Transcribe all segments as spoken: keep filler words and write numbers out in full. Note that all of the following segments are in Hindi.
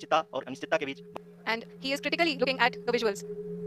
निश्चितता और अनिश्चितता के बीच। And he is critically looking at the visuals.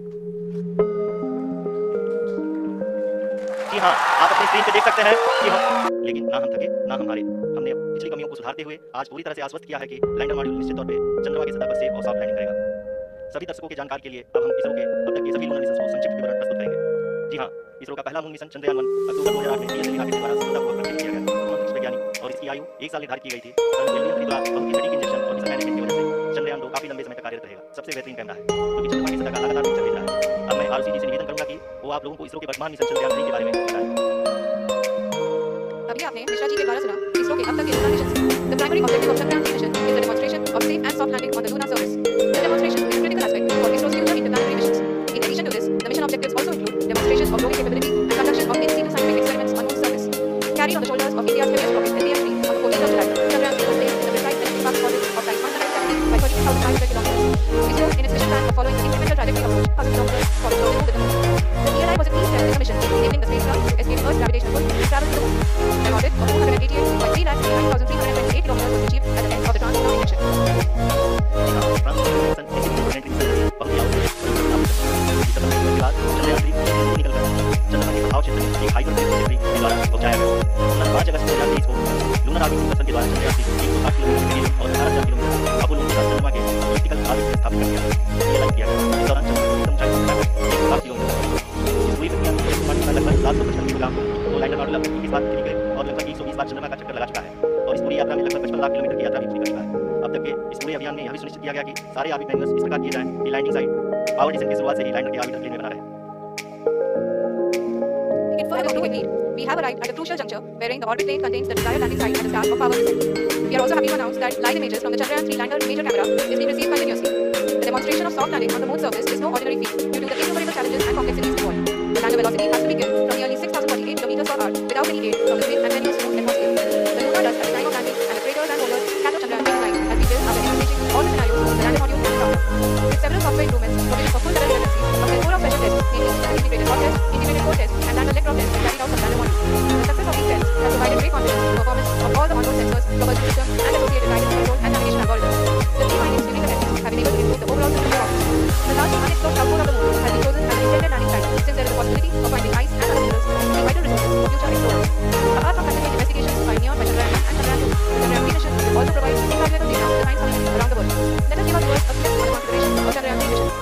जी हाँ, आप अपनी स्क्रीन पे देख सकते हैं कि हम लेकिन ना हम थके ना हम हारे। हमने पिछली कमियों को सुधारते हुए आज पूरी तरह से आश्वस्त किया है कि लैंडर मॉड्यूल निश्चित तौर पे चंद्रमा की सतह पर सेफ और सॉफ्ट लैंडिंग करेगा। सभी दर्शकों की जानकारी के लिए अब हम इसरो के अब तक के सभी लूनर मिशंस को संक्षिप्त विवरण प्रस्तुत करेंगे। जी हाँ, इसरो का पहला मून मिशन चंद्रयान वन अक्टूबर दो हज़ार आठ में पीएसएलवी रॉकेट के द्वारा सफलतापूर्वक प्रक्षेपित किया गया। अंतरिक्ष वैज्ञानिक और इसकी आयु एक साल निर्धारित की गई थी। परंतु द्वारा बहुत ही सटीक इंजेक्शन और मिशन मैनेजमेंट की वजह से चंद्रयान दो काफी लंबे समय तक कार्यरत रहेगा। सबसे बेहतरीन कैमरा है जो कि चंद्रमा की सतह का लगातार पिक्चर भेज रहा है। अब मैं आरसी जी से निवेदन करूंगा कि वो आप लोगों को इसरो के वर्तमान मिशन चंद्रयान थ्री के बारे में बताएं। अभी आपने मिश्रा जी के द्वारा सुना इसरो के अब तक के lunar mission. The primary objective of Chandrayaan three mission is the demonstration of safe and soft landing on the lunar surface. The demonstration is a critical aspect for ISRO's future interplanetary missions. In addition to this, the mission objectives also include demonstrations of rover capability and conduction of in-situ scientific experiments on moon's surface. Carried on the shoulders of India's heaviest rocket L V M three on the fourteenth of July, Chandrayaan three was placed in the precise electric path orbit of flight one hundred seventy by thirty-two thousand five hundred kilometers. ISRO, in its mission plan of following the incremental trajectory approach, one thousand kilometers for the closing to the moon. The E L I was a key step in the mission in enabling the spacecraft to escape Earth's gravitational pull and travel to the moon. An orbit of two hundred eighty-eight point three lakh nine thousand three hundred twenty-eight kilometers was achieved at the end of the trans-lunar mission. बहुत ही आवश्यक है। इस सफल मिशन के बाद चंद्रयान थ्री निकलकर चंद्रमा के प्रभाव क्षेत्र में एक हाइपरस्पेस ट्रैजेक्टरी के द्वारा पहुंचाया गया। पाँच अगस्त दो हज़ार तेईस को लूनर ऑर्बिटिंग मिशन के द्वारा चंद्रयान थ्री एक सौ साठ किलोमीटर के लिए और अठारह हज़ार किलोमीटर अपोलो के साथ चंद्रमा के ऑर्बिटल ऑर्बिट में स्थापित कर दिया गया। किया गया इस दौरान चंद्रमा की ऊंचाई एक सौ साठ किलोमीटर। इस पूरी प्रक्रिया में चंद्रमा का लगभग सात सौ पचपन किलोग्राम तो लैंडर मॉड्यूल अब इक्कीस बार गए और लगभग एक सौ बीस बार चंद्रमा का चक्कर लगा चुका है और इस पूरी यात्रा में लगभग पचपन लाख किलोमीटर की यात्रा भी पूरी कर चुका है। अब तक के इस पूरे अभियान में यह भी सुनिश्चित किया गया कि सारे ऑर्बिट मैनेजर्स इस प्रकार किए जाएं कि लैंडिंग साइट पावर डिसेंट की शुरुआत से ही लैंडर के ऑर्बिटल प्लेन में बना रहे। In further to it, we have arrived at a crucial juncture wherein the orbit plane contains the desired landing site at the start of power descent. We are also happy to announce that live images from the Chandrayaan three lander major camera is being received continuously. The demonstration of soft landing on the moon's surface is no ordinary feat due to the innumerable challenges and complexities involved. The lander velocity has to be given from nearly six thousand forty-eight kilometers per hour without any aid from the wind and tenuous smooth atmosphere. The lunar dust at the time of landing and the craters and boulders scattered Chandrayaan design has been built after evaluating all the scenarios the lander module can encounter. With several software improvements provided for full level redundancy, a full of special tests, namely the integrated hot test, integrated core test, and lander electron test carried out from lander module. The success of these tests has provided great confidence in the performance of all the onboard sensors, propulsion system, and associated guidance control and navigation algorithms. The key findings during the tests have been able to improve the overall system performance. The large unexplored south pole of the moon has been chosen as the intended landing site since there is a possibility of finding ice and other minerals which will be vital resources for future explorers. Apart from facilitating investigations by NEON by Chandrayaan one and Chandrayaan two, the Chandrayaan three mission will also provide invaluable data to the science community around the world. Let us give our viewers a glimpse on the configuration of Chandrayaan three mission.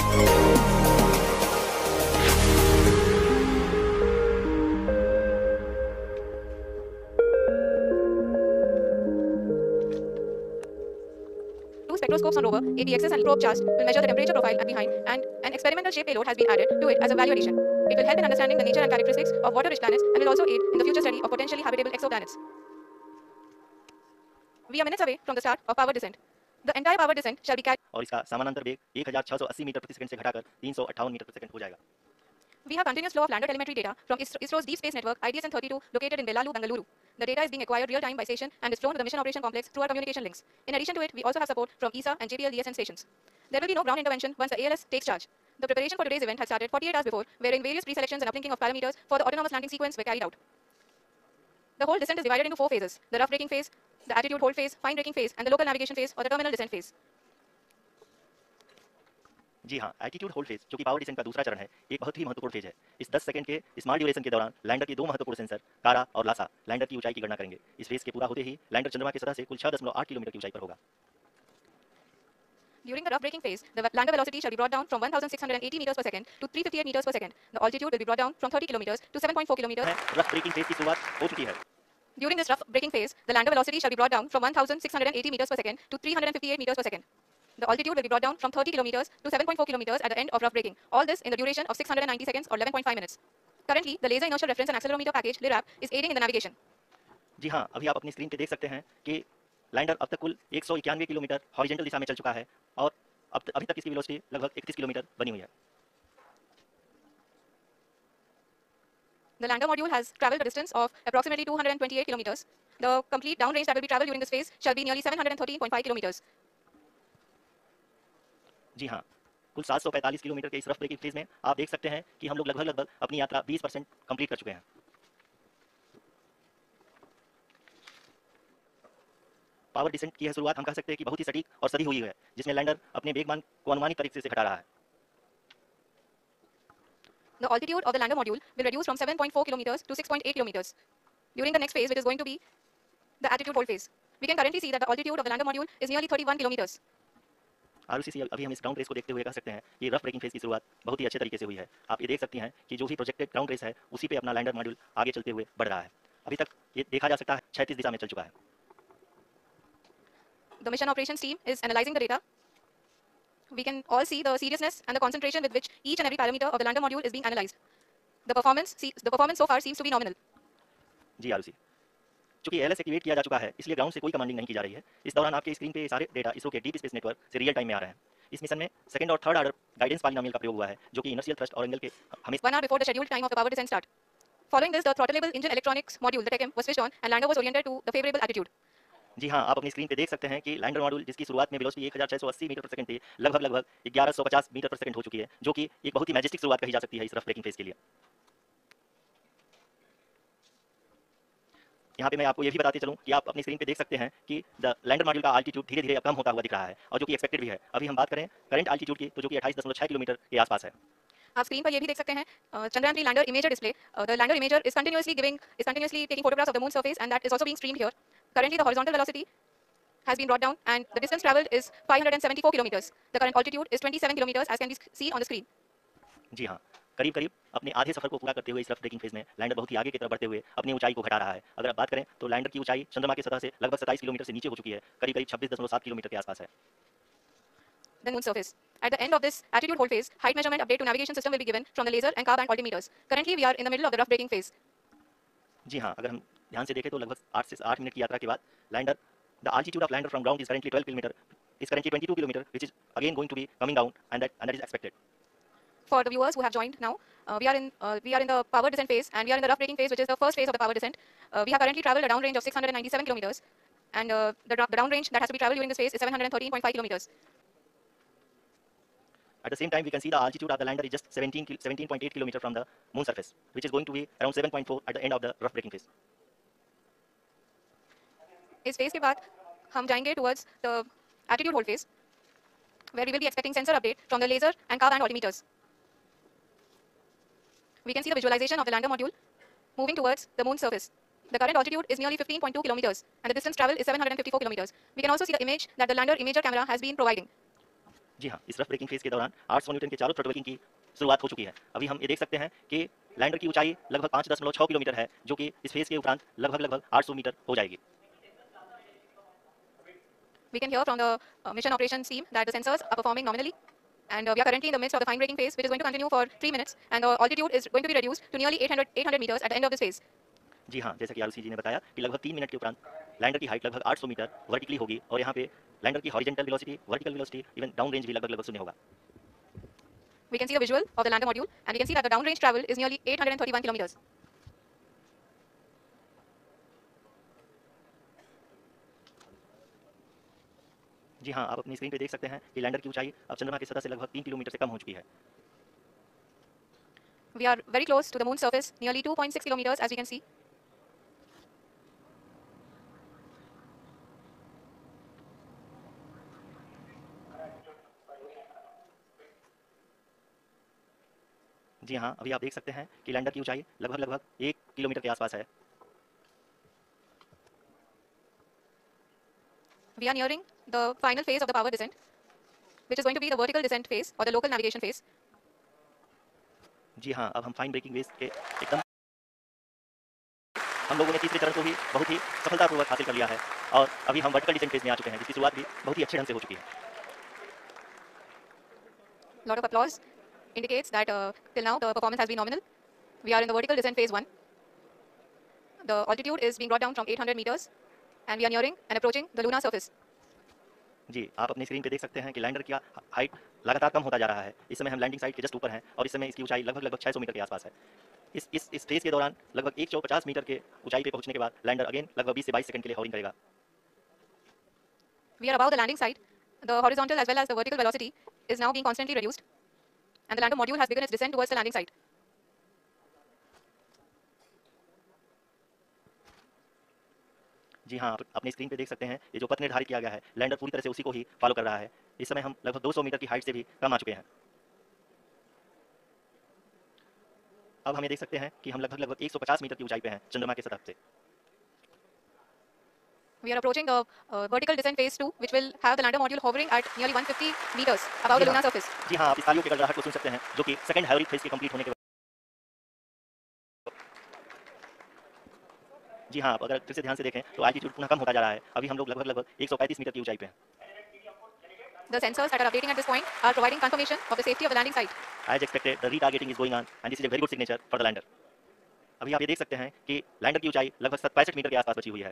Spectroscopes on rover, A T Xs and probe charts will measure the temperature profile at behind, and an experimental shape payload has been added to it as a value addition. It will help in understanding the nature and characteristics of water-rich planets and will also aid in the future study of potentially habitable exoplanets. We are minutes away from the start of power descent. The entire power descent shall be carried और इसका समानांतर वेग एक हज़ार छह सौ अस्सी मीटर प्रति सेकंड से घटाकर तीन सौ अट्ठावन मीटर प्रति सेकंड हो जाएगा। We have continuous flow of lander telemetry data from ISRO's Deep Space Network I D S N thirty-two located in Belalu, Bengaluru. The data is being acquired real-time by station and is flown to the mission operation complex through our communication links. In addition to it, we also have support from E S A and J P L D S N stations. There will be no ground intervention once the A L S takes charge. The preparation for today's event has started forty-eight hours before, wherein various pre-selections and uplinking of parameters for the autonomous landing sequence were carried out. The whole descent is divided into four phases: the rough braking phase, the attitude hold phase, fine braking phase, and the local navigation phase or the terminal descent phase. जी हाँ, एटीट्यूड होल्ड फेज जो कि पावर डिसेंट का दूसरा चरण है, एक बहुत ही महत्वपूर्ण फेज है। इस दस सेकंड के स्मॉल ड्यूरेशन के दौरान लैंडर के दो महत्वपूर्ण सेंसर कारा और लासा लैंडर की ऊंचाई की गणना करेंगे। इस फेज के पूरा होते ही लैंडर चंद्रमा की सतह से कुल छह दशमलव आठ किलोमीटर की ऊंचाई पर होगा। During the rough braking phase, the lander velocity shall be brought down from one thousand six hundred eighty meters per second to three hundred fifty-eight meters per second. The altitude will be brought down from thirty kilometers to seven point four kilometers. Rough braking phase की शुरुआत हो चुकी है। During this rough braking phase, the lander velocity shall be brought down from one thousand six hundred eighty meters per second to three hundred fifty-eight meters per second. The altitude will be brought down from thirty kilometers to seven point four kilometers at the end of rough braking. All this in the duration of six hundred ninety seconds or eleven point five minutes. Currently, the Laser Inertial Reference and Accelerometer package (L I R A P) is aiding in the navigation. जी हाँ, अभी आप अपनी स्क्रीन पे देख सकते हैं कि लैंडर अब तक कुल एक सौ इक्यानवे किलोमीटर हॉरिजॉन्टल दिशा में चल चुका है और अब अभी तक इसकी वेलोसिटी लगभग इकतीस किलोमीटर बनी हुई है। The lander module has traveled a distance of approximately two hundred twenty-eight kilometers. The complete downrange that will be traveled during this phase shall be nearly seven hundred thirteen point five kilometers. जी हाँ, कुल सात सौ पैंतालीस किलोमीटर के इस रफ ब्रेकिंग फेज में आप देख सकते हैं कि हम लोग लगभग लगभग अपनी यात्रा बीस परसेंट कंप्लीट कर चुके हैं। पावर डिसेंट की यह शुरुआत हम कह सकते हैं कि बहुत ही सटीक और सदी हुई है, जिसमें लैंडर अपने वेगमान को अनुमानित तरीके से घटा रहा है। The altitude of the lander module will reduce from seven point four kilometers to six point eight kilometers during the next phase, which is going to be the attitude hold phase. We can currently see that the altitude of the lander module is nearly thirty-one kilometers. आरयूसीसी अभी हम इस ग्राउंड रेस को देखते हुए कह सकते हैं कि रफ ब्रेकिंग फेज की शुरुआत बहुत ही अच्छे तरीके से हुई है। आप ये देख सकती हैं कि जो भी प्रोजेक्टेड ग्राउंड रेस है उसी पे अपना लैंडर मॉड्यूल आगे चलते हुए बढ़ रहा है। अभी तक ये देखा जा सकता है छत्तीस दिशा में चल चुका है। The mission operations team is analyzing the data. We can all see the seriousness and the concentration with which each and every parameter of the lander module is being analyzed. The performance, the performance so far seems to be nominal. जी आरुषि, चूंकि एलएस एक्टिवेट किया जा चुका है इसलिए ग्राउंड से कोई कमांडिंग नहीं की जा रही है। इस दौरान आपके स्क्रीन पे सारे डेटा इसरो के डीप स्पेस नेटवर्क से रियल टाइम में आ रहे हैं। इस मिशन में सेकंड और थर्ड ऑर्डर गाइडेंस पॉलिनोमियल का प्रयोग हुआ है, जो कि इनर्शियल थ्रस्ट और एंगल के हमें One hour before the scheduled time of the power descent start. Following this, the throttleable engine electronics module, the TECM, was switched on and lander was oriented to the favorable attitude. जी हाँ, आप अपनी स्क्रीन पे देख सकते हैं कि लैंडर मॉड्यूल जिसकी शुरुआत में वेलोसिटी एक हज़ार छह सौ अस्सी मीटर पर सेकंड थी, लगभग लगभग ग्यारह सौ पचास मीटर पर सेकंड हो चुकी है, जो कि एक बहुत ही मैजेस्टिक शुरुआत कही जा सकती है इस रफ ब्रेकिंग फेज के लिए। यहाँ पे मैं आपको ये भी बताते चलूँ कि आप अपनी स्क्रीन पे देख सकते हैं कि द लैंडर मॉड्यूल का अल्टीट्यूड धीरे धीरे कम होता हुआ दिख रहा है, और जो कि एक्सपेक्टेड भी है। अभी हम बात करें करंट अल्टीट्यूड की, तो जो कि अट्ठाईस दशमलव छह किलोमीटर के आसपास है। आप स्क्रीन पर ये भी देख सकते हैं Chandrayaan three lander imager display. The lander imager is continuously giving is continuously taking photographs of the moon surface and that is also being streamed here. Currently the horizontal velocity has been brought down and the distance traveled is five hundred seventy-four kilometers. The current altitude is twenty-seven kilometers as can be seen on the screen. जी हाँ, करीब करीब अपने आधे सफर को पूरा करते हुए इस रफ ब्रेकिंग फेज में लैंडर बहुत ही आगे की तरफ बढ़ते हुए अपनी ऊंचाई को घटा रहा है। अगर आप बात करें तो लैंडर की ऊंचाई चंद्रमा की सतह से लगभग सत्ताईस किलोमीटर से नीचे हो चुकी है, करीब करीब छब्बीस दशमलव सात किलोमीटर के आसपास है। The moon surface. At the end of this attitude hold phase, height measurement update to navigation system will be given from the laser and car band altimeters. Currently we are in the middle of the rough braking phase. जी हाँ, अगर हम ध्यान से देखें तो लगभग आठ से आठ मिनट की यात्रा के बाद lander the altitude of lander from ground is currently twelve kilometer is currently twenty-two kilometer, which is again going to be coming down, and that and that is expected. For the viewers who have joined now, uh, we are in uh, we are in the power descent phase and we are in the rough braking phase, which is the first phase of the power descent. Uh, we have currently traveled a downrange of six hundred ninety-seven kilometers, and uh, the, the downrange that has to be traveled during this phase is seven hundred thirteen point five kilometers. At the same time, we can see the altitude of the lander is just seventeen point eight kilometer from the moon surface, which is going to be around seven point four at the end of the rough braking phase. इस phase के बाद हम जाएंगे towards the attitude hold phase, where we will be expecting sensor update from the laser and car band altimeters. We can see the visualization of the lander module moving towards the moon surface. The current altitude is nearly fifteen point two kilometers and the distance traveled is seven hundred fifty-four kilometers. We can also see the image that the lander imager camera has been providing. जी हाँ, इस रफ ब्रेकिंग फेज के दौरान आठ सौ न्यूटन के चारों थ्रॉटलिंग की शुरुआत हो चुकी है। अभी हम ये देख सकते हैं कि लैंडर की ऊंचाई लगभग पाँच दशमलव छह किलोमीटर है, जो कि इस फेज के उपरांत लगभग लगभग आठ सौ मीटर हो जाएगी। We can hear from the uh, mission operations team that the sensors are performing nominally, and uh, we are currently in the midst of the fine braking phase, which is going to continue for three minutes, and the altitude is going to be reduced to nearly eight hundred meters at the end of this phase. जी हाँ, जैसा कि आरुषि जी ने बताया कि लगभग तीन मिनट के उपरांत लैंडर की हाइट लगभग आठ सौ मीटर वर्टिकली होगी, और यहाँ पे लैंडर की horizontal velocity, vertical velocity, even down range भी लगभग लगभग शून्य होगा। We can see the visual of the lander module, and we can see that the downrange travel is nearly eight hundred thirty-one kilometers. जी हाँ, आप अपनी स्क्रीन पे देख सकते हैं कि लैंडर की ऊंचाई अब चंद्रमा की सतह से लगभग तीन किलोमीटर से कम हो चुकी है। We are very close to the moon surface, nearly two point six kilometers, as we can see. जी हाँ, अभी आप देख सकते हैं कि लैंडर की ऊंचाई लगभग लगभग एक किलोमीटर के आसपास है। We are nearing the final phase of the power descent, which is going to be the vertical descent phase or the local navigation phase. जी हाँ, अब हम फाइन ब्रेकिंग फेज के एकदम हम लोगों ने तीसरे चरण को भी बहुत ही सफलतापूर्वक हासिल कर लिया है, और अभी हम वर्टिकल डिसेंट फेज में आ चुके हैं, जिसकी शुरुआत भी बहुत ही अच्छे ढंग से हो चुकी है। Lot of applause indicates that uh, till now the performance has been nominal. We are in the vertical descent phase one. The altitude is being brought down from eight hundred meters, and we are nearing and approaching the lunar surface. जी, आप अपनी स्क्रीन पे देख सकते हैं कि लैंडर का हाइट लगातार कम होता जा रहा है। इस समय हम लैंडिंग साइट के जस्ट ऊपर हैं, और इस समय इसकी ऊंचाई लगभग लगभग छह सौ मीटर के आसपास है। इस इस इस फेज के दौरान लगभग एक सौ पचास मीटर के ऊंचाई पे पहुंचने के बाद लैंडर अगेन लगभग बीस से बाईस सेकंड के लिए हॉवरिंग करेगा। We are above the landing site. The horizontal as well as the vertical velocity is now being constantly reduced, and the lander module has begun its descent towards the landing site. जी हाँ, आप अपनी स्क्रीन पे देख सकते हैं ये जो पथ निर्धारित किया गया है, लैंडर पूरी तरह से उसी को ही फॉलो कर रहा है। इस समय हम लगभग दो सौ मीटर की हाइट से भी कम आ चुके हैं। अब हम ये देख सकते हैं कि हम लगभग लगभग एक सौ पचास मीटर की ऊंचाई पे हैं चंद्रमा की सतह से। We are approaching a, a vertical descent phase two, which will have the lander module hovering at nearly one hundred fifty meters above the lunar surface. जी हाँ, आप इस तालियों के गड़गड़ाहट को सुन सकते हैं जो कि सेकंड हैवरिक फेज के कंप्लीट होने के जी हाँ, आप अगर फिर से ध्यान से देखें तो एल्टीट्यूड पुनः कम होता जा रहा है। अभी हम लोग लगभग लगभग एक सौ पैंतीस मीटर की ऊंचाई पे हैं। The sensors that are updating at this point are providing confirmation of the safety of the landing site. As expected, the retargeting is going on and this is a very good signature for the lander. अभी आप ये देख सकते हैं कि लैंडर की ऊंचाई लगभग पैंसठ मीटर के आसपास बची हुई है।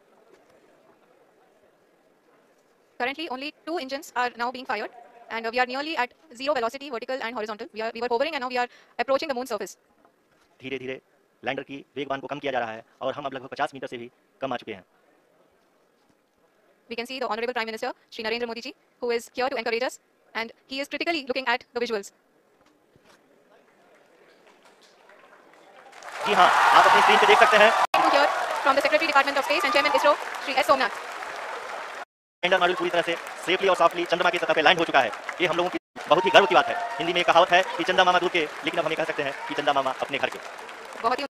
Currently, only two engines are now being fired, and uh, we are nearly at zero velocity, vertical and horizontal. We are we were hovering, and now we are approaching the moon's surface. धीरे धीरे लैंडर की वेगवान को कम किया जा रहा है और हम अब लगभग पचास मीटर से भी कम आ चुके हैं। We can see the Honorable Prime Minister Shri Narendra Modi ji, who is here to encourage us, and he is critically looking at the visuals. जी हाँ, आप अपनी स्क्रीन पे देख सकते हैं। To hear from the Secretary Department of Space and Chairman ISRO Shri S Somnath. Lander module पूरी तरह से सेफली और सॉफ्टली चंद्रमा की सतह पे लैंड हो चुका है। ये हम लोगों की बहुत ही गर्व की बात है। हिंदी में एक कहावत है कि चंदा मामा दूर के, लेकिन अब हम ये कह सकते हैं कि चंदा मामा अपने घर के। बहुत ही